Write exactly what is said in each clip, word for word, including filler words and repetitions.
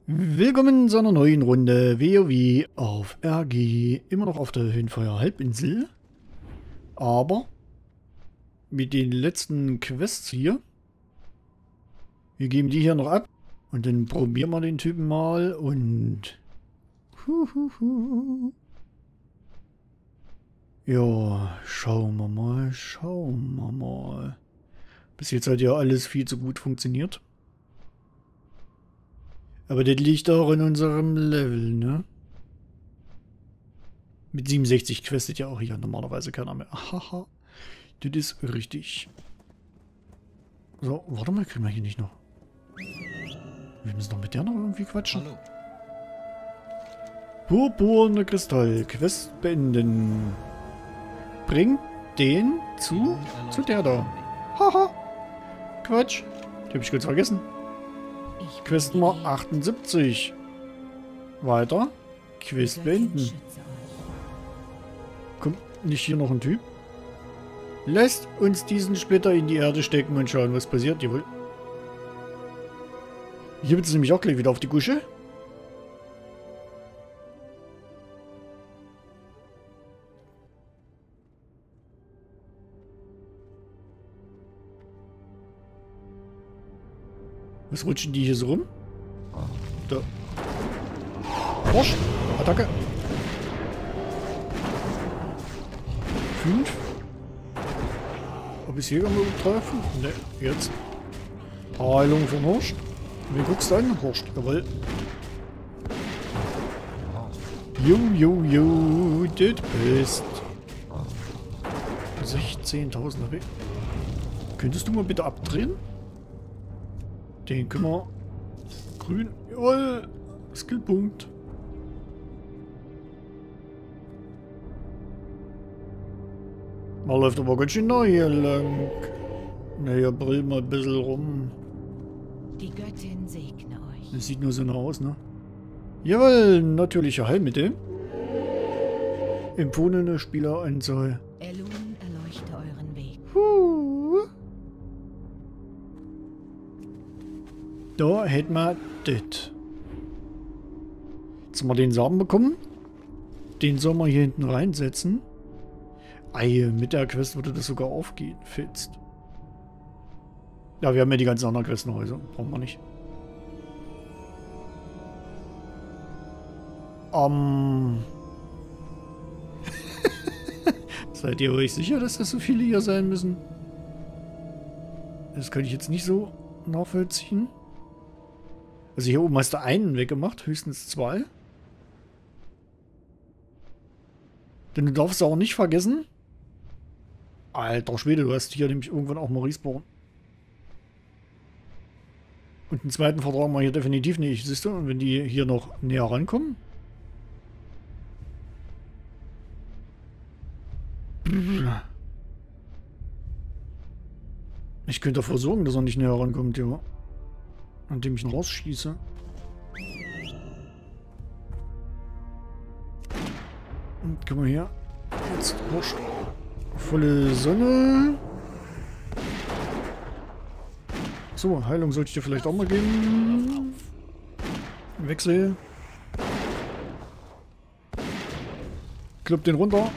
Willkommen zu einer neuen Runde WoW auf R G. Immer noch auf der Höhenfeuer Halbinsel. Aber mit den letzten Quests hier. Wir geben die hier noch ab. Und dann probieren wir den Typen mal und... Huhuhu. Ja, schauen wir mal, schauen wir mal. Bis jetzt hat ja alles viel zu gut funktioniert. Aber das liegt auch in unserem Level, ne? Mit siebenundsechzig questet ja auch hier normalerweise keiner mehr. Haha, das ist richtig. So, warte mal, kriegen wir hier nicht noch. Wir müssen doch mit der noch irgendwie quatschen. Hallo. Purpurne Kristall, Quest beenden. Bringt den zu, zu der da. Haha, Quatsch. Die hab ich kurz vergessen. Quest Nummer achtundsiebzig. Weiter. Quest beenden. Kommt nicht hier noch ein Typ? Lässt uns diesen Splitter in die Erde stecken und schauen, was passiert. Jawohl. Hier wird es nämlich auch gleich wieder auf die Gusche. Was rutschen die hier so rum? Da. Forsch! Attacke! Fünf. Ob ich hier irgendwo treffen? Ne, jetzt. Heilung von Horst. Wen guckst du an? Horst, jawohl. Jo, jo, jo, das bist. sechzehntausend H P. Könntest du mal bitte abdrehen? Den können wir... Grün. Jawohl. Skillpunkt. Man läuft aber ganz schön nah hier lang. Naja, brill mal ein bisschen rum. Die Göttin segne euch. Das sieht nur so nah aus, ne? Jawohl, natürliche Heilmittel. Empfohlene Spieleranzahl. Elun erleuchte euren Weg. Huh. Da hätten wir das. Jetzt haben wir den Samen bekommen. Den sollen wir hier hinten reinsetzen. Ei, mit der Quest würde das sogar aufgehen. Fetzt. Ja, wir haben ja die ganzen anderen Questenhäuser. Brauchen wir nicht. Ähm. Seid ihr euch sicher, dass das so viele hier sein müssen? Das kann ich jetzt nicht so nachvollziehen. Also hier oben hast du einen weggemacht, höchstens zwei. Denn du darfst auch nicht vergessen. Alter Schwede, du hast hier nämlich irgendwann auch mal Respawn. Und den zweiten vertragen wir hier definitiv nicht, siehst du? Und wenn die hier noch näher rankommen. Ich könnte dafür sorgen, dass er nicht näher rankommt, ja. Indem ich ihn rausschieße. Und guck mal hier. Jetzt wurscht. Volle Sonne. So, Heilung sollte ich dir vielleicht auch mal geben. Wechsel. Klipp den runter.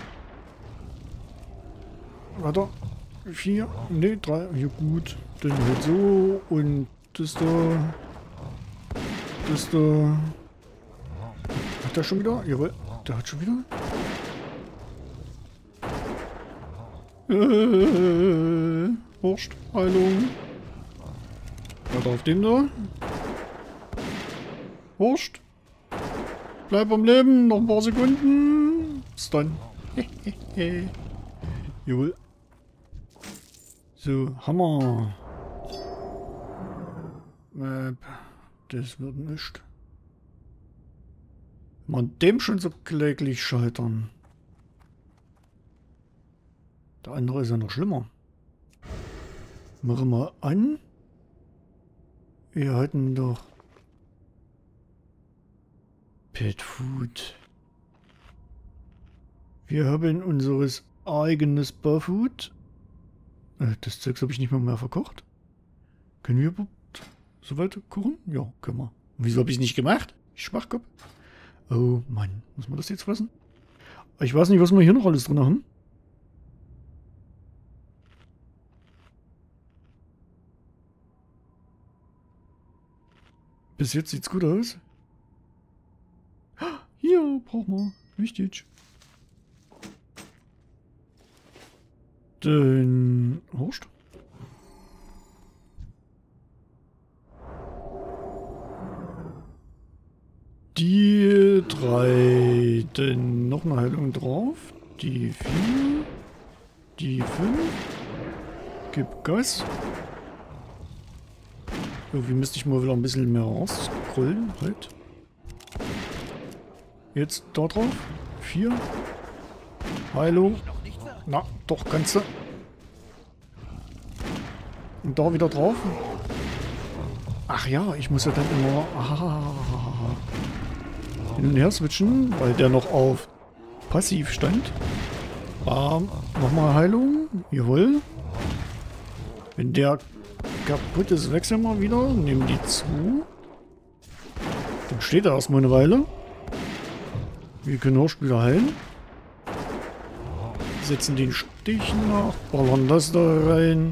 Weiter. Vier. Ne, drei. Hier gut. Dann halt so. Und das da. Das da. Hat der schon wieder? Jawohl. Der hat schon wieder. Äh, Wurscht. Heilung. Weiter auf dem da. Wurscht. Bleib am Leben. Noch ein paar Sekunden. Stun. Jawohl. So, Hammer. Map. Das wird nicht. Man dem schon so kläglich scheitern. Der andere ist ja noch schlimmer. Machen wir an. Wir hatten doch Pet Food. Wir haben unseres eigenes Barfood. Äh, das Zeugs habe ich nicht mal mehr verkocht. Können wir überhaupt so weit kochen? Ja, können wir. Wieso habe ich es nicht gemacht? Ich Schwachkopf. Oh Mann, muss man das jetzt fassen? Ich weiß nicht, was wir hier noch alles drin haben. Bis jetzt sieht's gut aus. Hier, brauchen wir. Wichtig. Den Horst. Die drei. Dann noch eine Heilung drauf. Die vier. Die fünf. Gib Gas. Irgendwie müsste ich mal wieder ein bisschen mehr rausscrollen. Halt. Jetzt da drauf. Vier. Heilung. Na, doch, kannst du. Und da wieder drauf. Ach ja, ich muss ja dann immer ah, hin und her switchen, weil der noch auf passiv stand. Bam, nochmal Heilung. Jawohl. Wenn der kaputt ist, wechseln wir wieder. Nehmen die zu. Dann steht er erstmal eine Weile. Wir können Horst wieder heilen. Setzen den Stich nach. Ballern das da rein.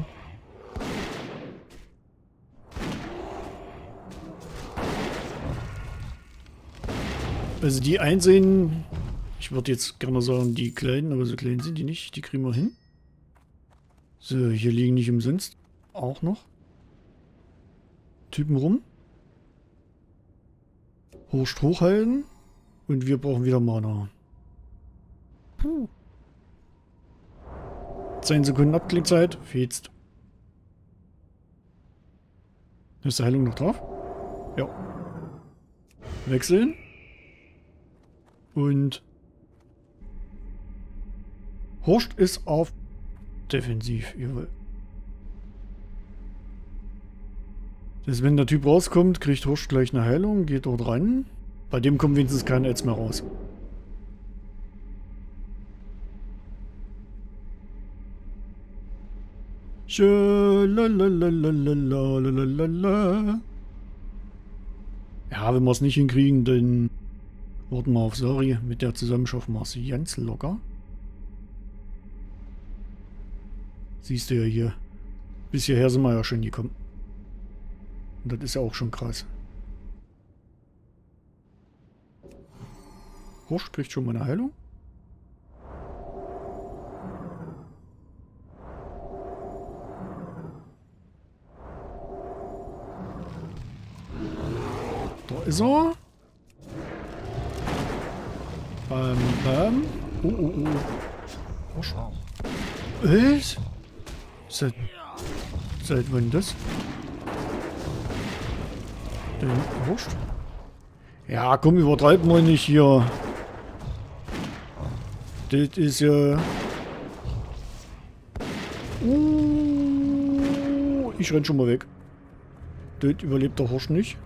Also die einsehen, ich würde jetzt gerne sagen, die kleinen, aber so klein sind die nicht. Die kriegen wir hin. So, hier liegen nicht umsonst auch noch Typen rum. Horst hochhalten. Und wir brauchen wieder Mana. Puh. zehn Sekunden Abklingzeit. Fetzt. Ist die Heilung noch drauf? Ja. Wechseln. Und Horst ist auf defensiv. Jawohl. Das, wenn der Typ rauskommt, kriegt Horst gleich eine Heilung, geht dort rein. Bei dem kommt wenigstens kein Ads mehr raus. Schalalalalalalala. Ja, wenn wir es nicht hinkriegen, dann warten wir auf Sari. Mit der zusammen schaffen wir es ganz locker. Siehst du ja hier. Bis hierher sind wir ja schon gekommen. Und das ist ja auch schon krass. Horst kriegt schon mal eine Heilung. Da ist er. Bam, bam. Oh, oh, oh. Horst. Was? Seit, seit wann das? Den Horst? Ja, komm, übertreib mal nicht hier. Das ist ja... Uh, ich renn schon mal weg. Das überlebt der Horst nicht.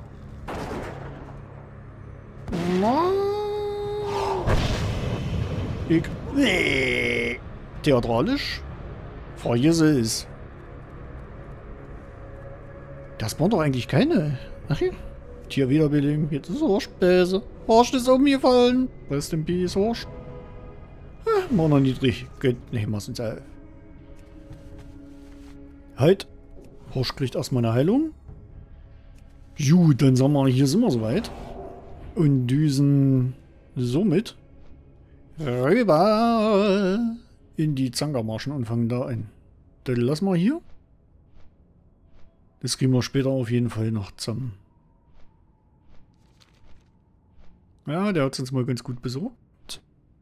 Ich... Nee. Theatralisch? Vergiss es. Das waren doch eigentlich keine. Ach ja. Tierwiederbeleben. Jetzt ist Horst böse. Horst ist umgefallen. Rest in Peace, Horst. Ah, mal noch niedrig. Gönnt nicht mal uns auf. Halt. Horst kriegt erstmal eine Heilung. Gut, dann sagen wir, hier sind wir soweit. Und düsen somit rüber in die Zangermarschen und fangen da ein. Das lassen wir hier. Das kriegen wir später auf jeden Fall noch zusammen. Ja, der hat es uns mal ganz gut besorgt.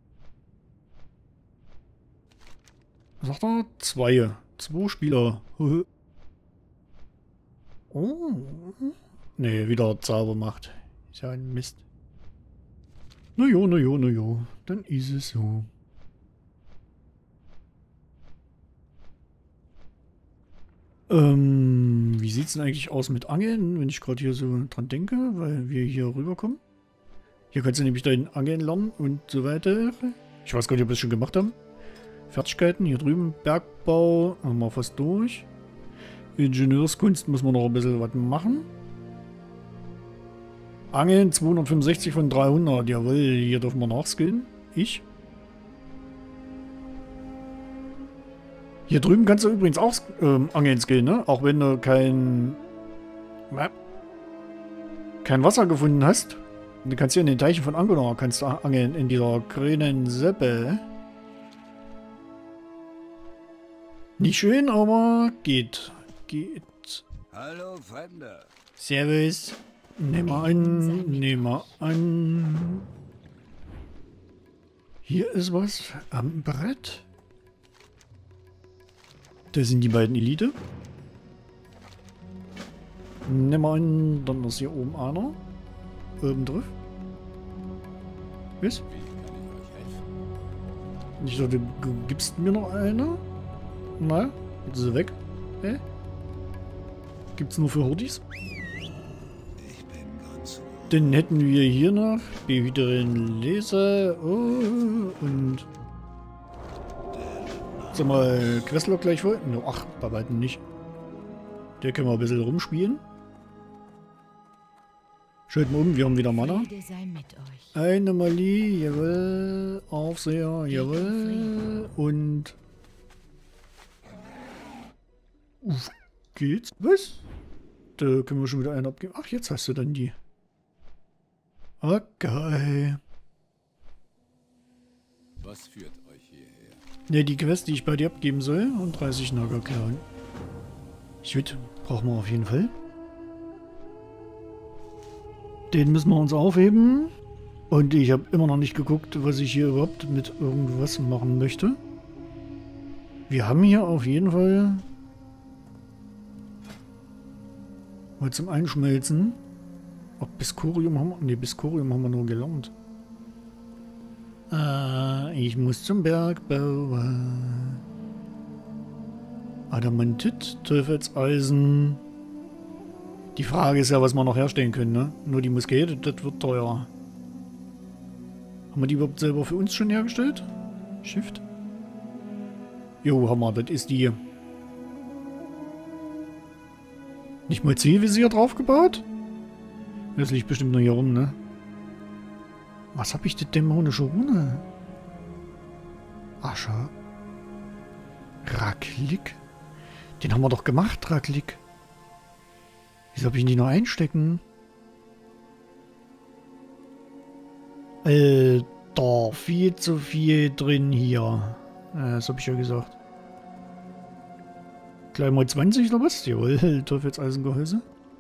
Was sagt er? Zwei. Zwei Spieler. Oh. Ne, wieder Zaubermacht. Ist ja ein Mist. Na jo, na jo, na jo. Dann ist es so. Ähm, wie sieht es denn eigentlich aus mit Angeln, wenn ich gerade hier so dran denke, weil wir hier rüberkommen? Hier kannst du nämlich dein Angeln lernen und so weiter. Ich weiß gar nicht, ob wir es schon gemacht haben. Fertigkeiten, hier drüben, Bergbau, haben wir fast durch. Ingenieurskunst müssen wir noch ein bisschen was machen. Angeln zweihundertfünfundsechzig von dreihundert. Jawohl, hier dürfen wir nachskillen. Ich. Hier drüben kannst du übrigens auch ähm, Angeln skillen, ne? Auch wenn du kein... Äh, kein Wasser gefunden hast. Du kannst hier in den Teichen von Angona kannst du angeln, in dieser grünen Seppe. Nicht schön, aber geht. Geht. Hallo, Fremder. Servus. Nehmen wir an, nehmen wir an. Hier ist was am Brett. Das sind die beiden Elite. Nehmen wir an, dann ist hier oben einer. Oben drauf. Was? Ich dachte, du gibst mir noch eine? Na, jetzt ist sie weg. Hä? Gibt's nur für Hordis? Dann hätten wir hier noch Behüterin Leser oh, und sag mal, Questlog gleich vor? No, ach, bei weitem nicht. Der können wir ein bisschen rumspielen. Schaut mal um, wir haben wieder Mana. Eine Mali, jawohl. Aufseher, jawohl. Und... Uff, geht's? Was? Da können wir schon wieder einen abgeben. Ach, jetzt hast du dann die. Okay. Was führt euch hierher? Ne, die Quest, die ich bei dir abgeben soll. Und dreißig Naga klauen. Gut, brauchen wir auf jeden Fall. Den müssen wir uns aufheben. Und ich habe immer noch nicht geguckt, was ich hier überhaupt mit irgendwas machen möchte. Wir haben hier auf jeden Fall mal zum Einschmelzen. Ob Biskorium haben wir... Ne, Biskorium haben wir nur gelernt. Äh, ich muss zum Bergbau. Adamantit, Teufelseisen. Die Frage ist ja, was wir noch herstellen können, ne? Nur die Muskete, das wird teuer. Haben wir die überhaupt selber für uns schon hergestellt? Shift? Jo, haben wir, das ist die. Nicht mal Zielvisier draufgebaut? Das liegt bestimmt noch hier rum, ne? Was hab ich denn dämonische Rune? Asche. Raklik? Den haben wir doch gemacht, Raklik. Wieso hab ich ihn die noch einstecken? Alter, viel zu viel drin hier. Ja, das hab ich ja gesagt. Gleich mal zwanzig oder was? Jawohl, Teufelseisengehäuse.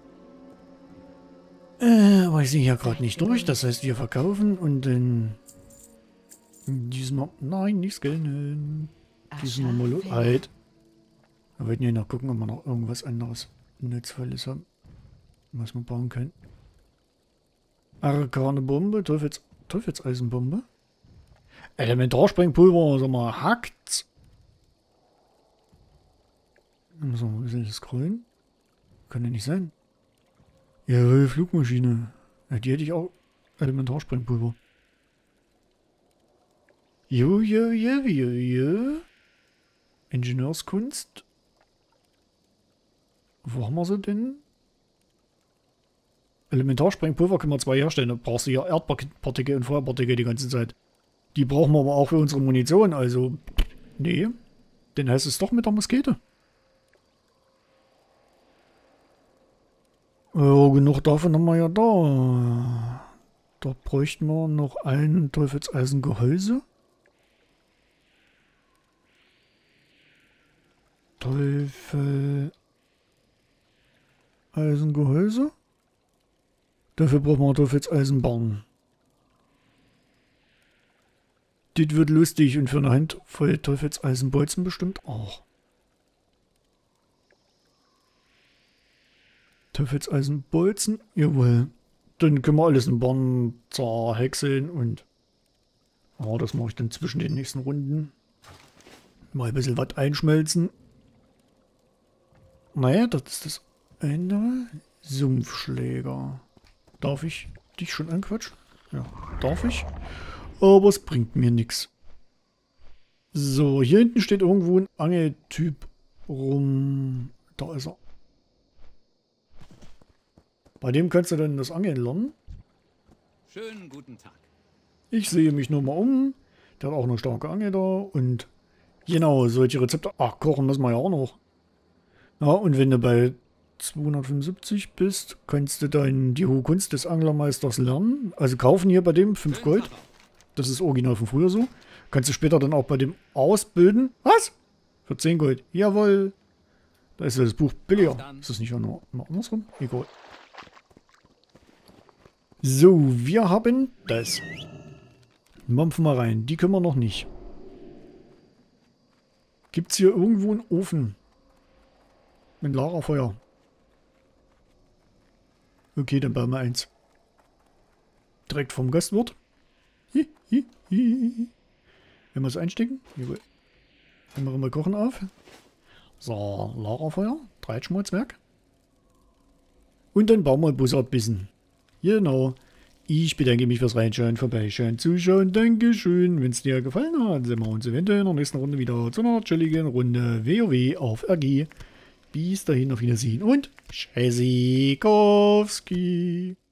Äh, aber ich sehe hier gerade nicht durch. Das heißt, wir verkaufen und dann... Diesmal... Nein, nicht scannen. Diesmal mal... Halt. Wir wollten ja noch gucken, ob wir noch irgendwas anderes Nutzvolles haben. Was wir bauen können. Arkane Bombe, Teufels, Teufelseisenbombe. Elementarsprengpulver, sag mal, hackt's. Dann müssen wir mal ein bisschen scrollen. Kann ja nicht sein. Ja, Flugmaschine. Ja, die hätte ich auch. Elementarsprengpulver. Jo, jo, jo, jo, jo. Ingenieurskunst. Wo haben wir sie denn? Elementarsprengpulver können wir zwei herstellen. Da brauchst du ja Erdpartikel und Feuerpartikel die ganze Zeit. Die brauchen wir aber auch für unsere Munition. Also, nee. Dann heißt es doch mit der Muskete. Ja, genug davon haben wir ja da. Da bräuchten wir noch ein Teufelseisengehäuse. Teufeleisengehäuse. Dafür brauchen wir Teufelseisenbarren. Das wird lustig und für eine Handvoll Teufelseisenbolzen bestimmt auch. Teufelseisenbolzen, jawohl. Dann können wir alles in Barren zerhäckseln und oh, das mache ich dann zwischen den nächsten Runden. Mal ein bisschen was einschmelzen. Naja, das ist das Ende. Sumpfschläger. Darf ich dich schon anquatschen? Ja, darf ich. Aber es bringt mir nichts. So, hier hinten steht irgendwo ein Angeltyp rum. Da ist er. Bei dem kannst du dann das Angeln lernen. Schönen guten Tag. Ich sehe mich nur mal um. Der hat auch eine starke Angel da. Und genau, solche Rezepte. Ach, kochen müssen wir ja auch noch. Ja, und wenn du bei zweihundertfünfundsiebzig bist, kannst du dann die hohe Kunst des Anglermeisters lernen. Also kaufen hier bei dem fünf Gold. Das ist original von früher so. Kannst du später dann auch bei dem ausbilden. Was? Für zehn Gold. Jawohl. Da ist ja das Buch billiger. Ist das nicht auch noch, noch andersrum? Egal. So, wir haben das. Mampfen wir rein. Die können wir noch nicht. Gibt es hier irgendwo einen Ofen? Mit Lagerfeuer. Okay, dann bauen wir eins. Direkt vom Gastwirt. Hi, hi, hi. Wenn wir es einstecken. Jawohl. Dann machen wir Kochen auf. So, Lagerfeuer. Dreitschmalzwerk. Und dann bauen wir Bussard bissen. Genau. Ich bedanke mich fürs Reinschauen, Vorbeischauen, Zuschauen. Dankeschön. Wenn es dir gefallen hat, sehen wir uns eventuell in der nächsten Runde wieder zu einer chilligen Runde WoW auf R G. Bis dahin, auf Wiedersehen und Tschüssikowski.